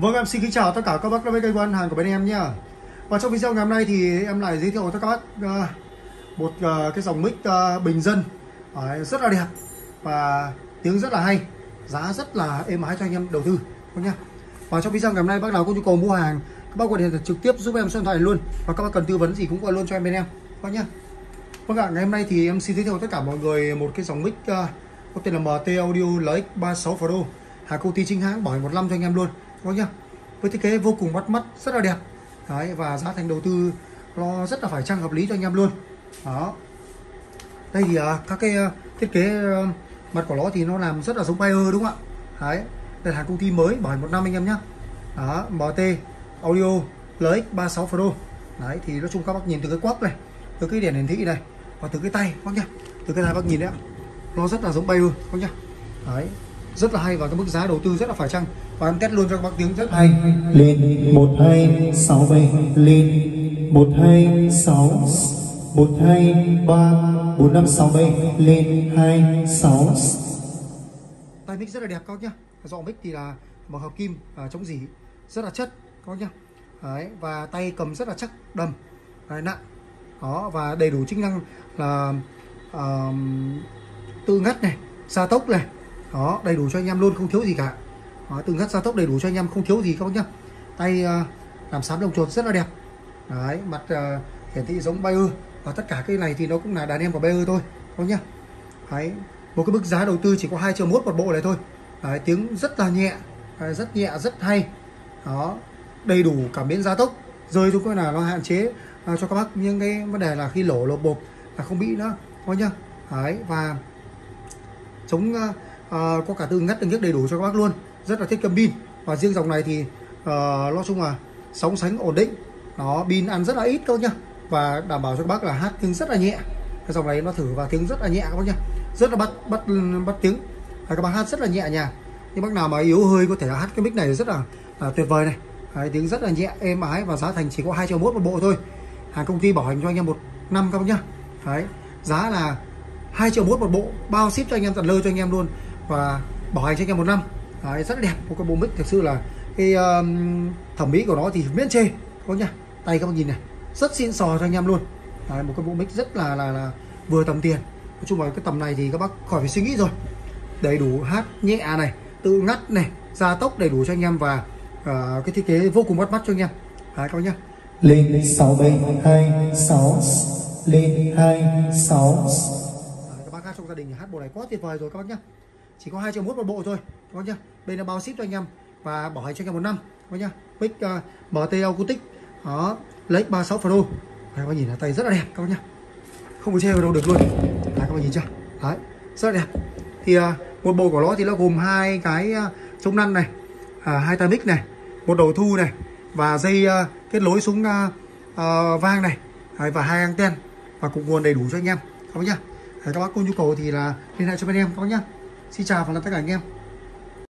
Vâng, em xin kính chào tất cả các bác đã với kênh bán hàng của bên em nhá. Và trong video ngày hôm nay thì em lại giới thiệu cho các bác một cái dòng mic bình dân rất là đẹp và tiếng rất là hay, giá rất là êm ái cho anh em đầu tư nhá. Và trong video ngày hôm nay bác nào có nhu cầu mua hàng, các bác có thể trực tiếp giúp em số điện thoại luôn, và các bác cần tư vấn gì cũng gọi luôn cho em bên em các nhá. Vâng ạ, ngày hôm nay thì em xin giới thiệu tất cả mọi người một cái dòng mic có tên là MT Audio LX36 Pro, hàng công ty chính hãng, bảo hành 1 năm cho anh em luôn các nhá. Với thiết kế vô cùng bắt mắt, rất là đẹp. Đấy, và giá thành đầu tư nó rất là phải chăng, hợp lý cho anh em luôn. Đó. Đây thì các cái thiết kế mặt của nó thì nó làm rất là giống Bayer đúng không ạ? Đấy, đây là hàng công ty mới, bảo hành 1 năm anh em nhé. Đó, MT Audio LX36 Pro. Đấy, thì nói chung các bác nhìn từ cái quắc này, từ cái đèn hiển thị này, và từ cái tay các nhá, từ cái tay bác nhìn đấy ạ, nó rất là giống Bayer các nhá. Đấy, rất là hay, và cái mức giá đầu tư rất là phải chăng, và em test luôn cho các bác tiếng rất hay. Lên 1267 lên 126 123 4567 lên 26. Tai mic rất là đẹp các bác nhá. Dọ mic thì là bằng hợp kim chống rỉ, rất là chất các bác nhá. Đấy, và tay cầm rất là chắc, đầm, nặng. Đó, và đầy đủ chức năng là tự ngắt này, gia tốc này. Đó, đầy đủ cho anh em luôn, không thiếu gì cả. Đó, tự ngắt gia tốc đầy đủ cho anh em, không thiếu gì các bác nhá. Tay làm xám đồng chuột rất là đẹp. Đấy, mặt hiển thị giống Bayer, và tất cả cái này thì nó cũng là đàn em của Bayer thôi các bác nhá. Đấy, một cái mức giá đầu tư chỉ có 2,1 triệu một bộ này thôi. Đấy, tiếng rất là nhẹ, rất nhẹ, rất hay. Đó, đầy đủ cảm biến gia tốc, rơi thôi là nó hạn chế cho các bác những cái vấn đề là khi lổ lột bột là không bị nữa các bác nhá. Đấy, và chống có cả tự ngắt từng chiếc đầy đủ cho các bác luôn, rất là tiết kiệm pin. Và riêng dòng này thì nói chung là sóng sánh ổn định, nó pin ăn rất là ít thôi nhá, và đảm bảo cho các bác là hát tiếng rất là nhẹ. Cái dòng này nó thử và tiếng rất là nhẹ các bác nhá, rất là bắt tiếng, các bác hát rất là nhẹ nhàng. Nhưng bác nào mà yếu hơi có thể là hát cái mic này rất là tuyệt vời này. Đấy, tiếng rất là nhẹ, êm ái, và giá thành chỉ có 2,1 triệu một bộ thôi. Hàng công ty bảo hành cho anh em 1 năm các bác nhá. Đấy, giá là 2,1 triệu một bộ, bao ship cho anh em, tận nơi cho anh em luôn, và bảo hành cho anh em 1 năm. Đấy, rất là đẹp, một cái bộ mic thực sự là cái thẩm mỹ của nó thì miễn chê các nhá. Tay các bác nhìn này, rất xịn sò cho anh em luôn. Đấy, một cái bộ mic rất là vừa tầm tiền. Nói chung là cái tầm này thì các bác khỏi phải suy nghĩ rồi, đầy đủ hát nhẹ này, tự ngắt này, gia tốc đầy đủ cho anh em, và cái thiết kế vô cùng bắt mắt cho anh em. Đấy các bác nhá. Lên 6726 lên 26. Các bác hát trong gia đình hát bộ này quá tuyệt vời rồi các bác nhá. Chỉ có 2,1 triệu một bộ thôi các bác nhá. Đây là bao ship cho anh em và bảo hành cho anh em 1 năm các bác nhá. Mic MT Acoustic đó, LX36 Pro. Đấy, các bác nhìn là tay rất là đẹp các bác nhá, không có chê vào đâu được luôn. Đấy, các bác nhìn chưa? Đấy, rất là đẹp. Thì một bộ của nó thì nó gồm 2 cái chống năn này, 2 tai mic này, một đầu thu này, và dây kết nối xuống vang này. Đấy, và 2 anten, và cục nguồn đầy đủ cho anh em các bác nhá. Đấy, các bác có nhu cầu thì là liên hệ cho bên em các bác nhá. Xin chào và tất cả anh em.